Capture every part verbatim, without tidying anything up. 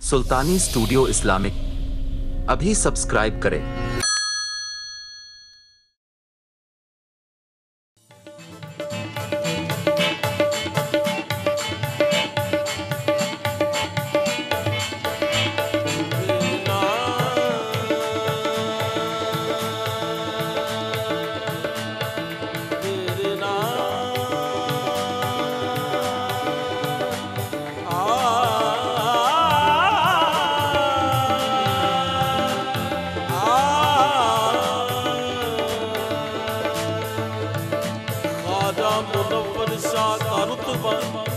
सुल्तानी studio Islamic, अभी subscribe करें। मुनव्वर शाह का रुतबा,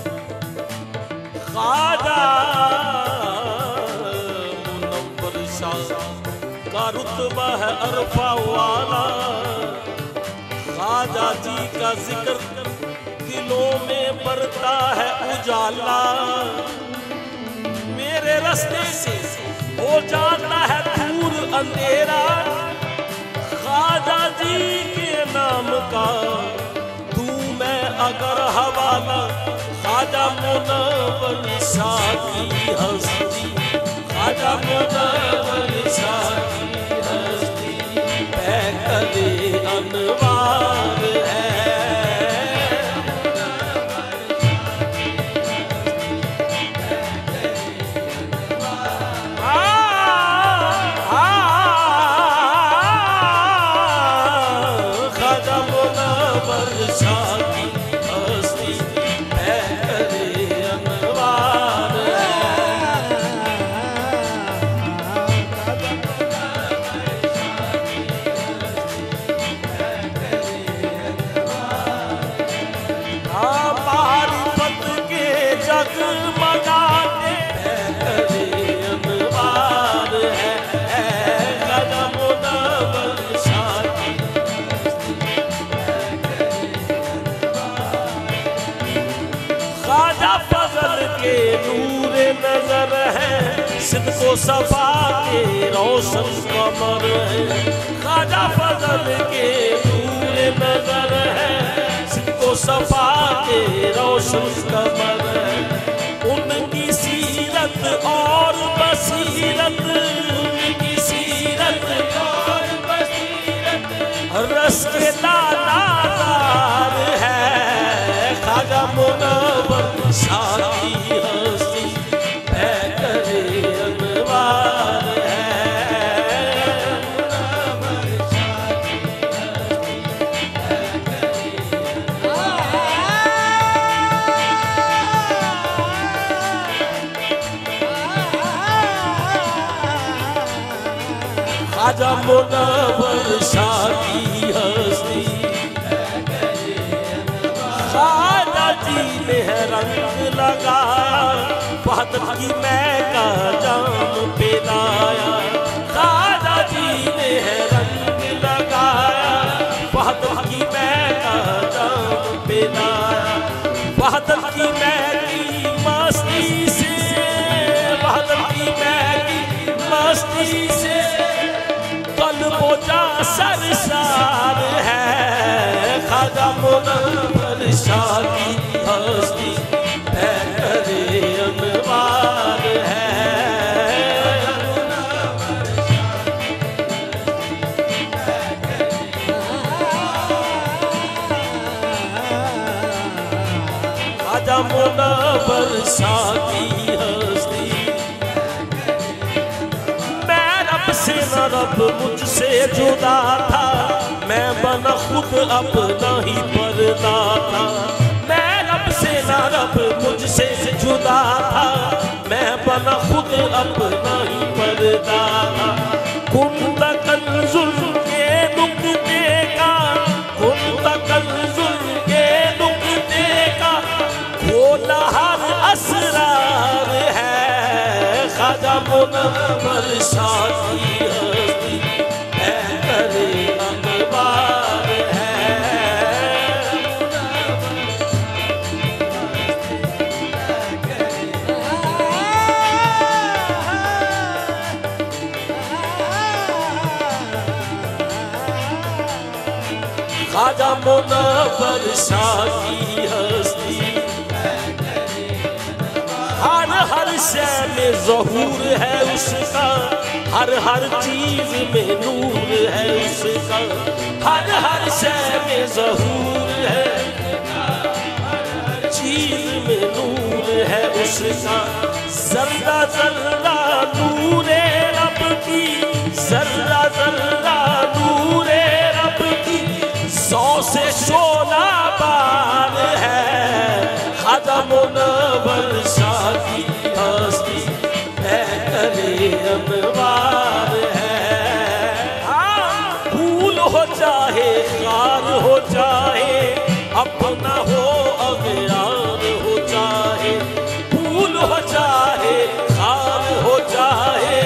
ख्वाजा मुनव्वर शाह का रुतबा है अरफा वाला। ख्वाजा जी का जिक्र दिलों में बढ़ता है उजाला। मेरे रास्ते से हो जाता है दूर अंधेरा। ख्वाजा जी के नाम का अगर हवाला, ख्वाजा मुनव्वर शाह की हस्ती, ख्वाजा मुनव्वर शाह की हस्ती पैकरे अनवार है। ख्वाजा मुनव्वर शाह सिद्को सफा के रोशन कमर है। ख्वाजा फजल के नूर नजर है, सिद्को सफा के रोशन कमर है। उनकी सीरत और बसीरत, उनकी सीरत और बसीरत रस के दानादार है। ख्वाजा मुनव्वर शाह की हस्ती ख्वाजा मुनव्वर शाह की हस्ती। ख्वाजा जी ने रंग लगाया, वहदत की मैं का जाम पिलाया। ख्वाजा जी ने रंग लगाया, वहदत की मैं का जाम पिलाया। वहदत की मैं की मस्ती से, वहदत की मैं की मस्ती से बोझा सरसार है। ख्वाजा मुनव्वर शाह की हस्ती पैकरे अनवार है। ख्वाजा मुनव्वर शाह की हस्ती। से न रब मुझसे जुदा था, मैं बना खुद अपना ही पर्दा था। मैं रब से न रब मुझसे जुदा था, मैं बना खुद अपना ही पर्दा था। कुंदा कंजुल के नुक्ते का, कुंदा कंजुल के नुक्ते का खोला हर असरार है। ख्वाजा मुनव्वर शाह की हस्ती पैकरे अनवार है। ख्वाजा मुनव्वर शाह की हस्ती हर हर शय में ज़हूर है उसका, हर हर चीज में नूर है उसका, हर हर शय में ज़हूर है, चीज में नूर है उसका। जर्रा जर्रा नूरे रब की, जर्रा जर्रा नूरे रब की, सौ से सोलह बार है। ख्वाजा मुनव्वर शाह की हस्ती है करे अनवार है। फूल हो चाहे खार हो चाहे, अपना हो अगयार हो चाहे, फूल हो चाहे खार हो चाहे,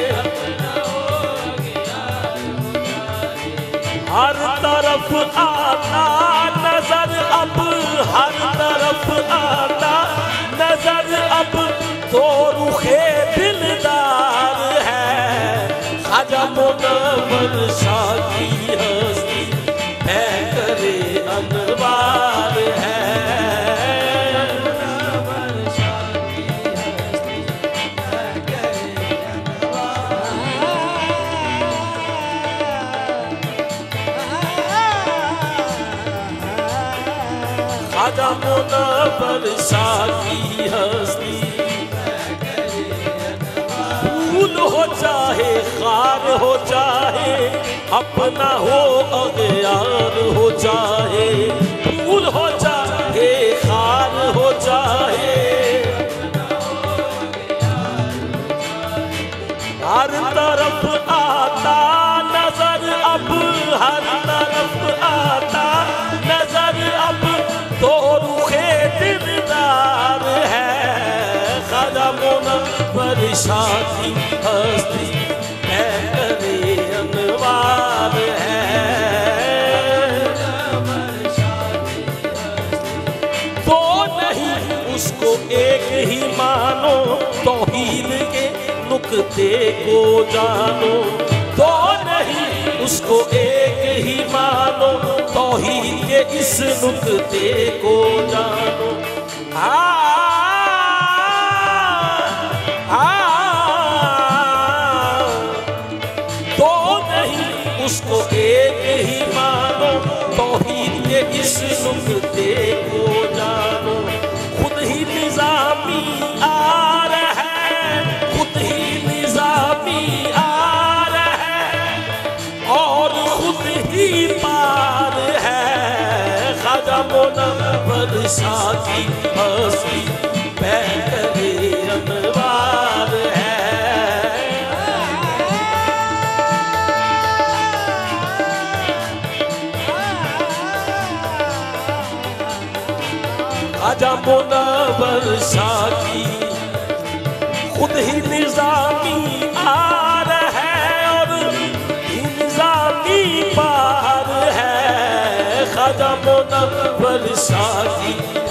हर तरफ आता नजर अब, हर तरफ आता नजर अब, तो रुखे दिलदार है। ख्वाजा मुनव्वर शाह की हस्ती है करे अनवार है। ख्वाजा मुनव्वर शाह की हस्ती, फूल हो चाहे खार हो चाहे, अपना हो अगयार हो चाहे, फूल हो चाहे खार हो चाहे, हर तरफ आता नजर अब, हर तरफ आता नजर अब, तो रुखे दिलदार है। ख्वाजा मुनव्वर शाह की हस्ती है करे अनवार है। तो नहीं उसको एक ही मानो, तौहीद के नुक्ते को जानो, तो नहीं उसको एक ही मानो, तौहीद के इस नुक्ते को जानो। आ, आ, तो नहीं उसको एक ही मानो, तौहीद के इस नुक्ते को जानो। खुद ही निजामी आ रहा है, खुद ही निजामी आ रहा है, और खुद ही पार है। ख्वाजा मुनव्वर शाह की हस्ती है करे अनवार है। ख्वाजा मुनव्वर शाह की खुद ही निजामी आ रहा है, और निजामी पार है। ख्वाजा मुनव्वर शाह की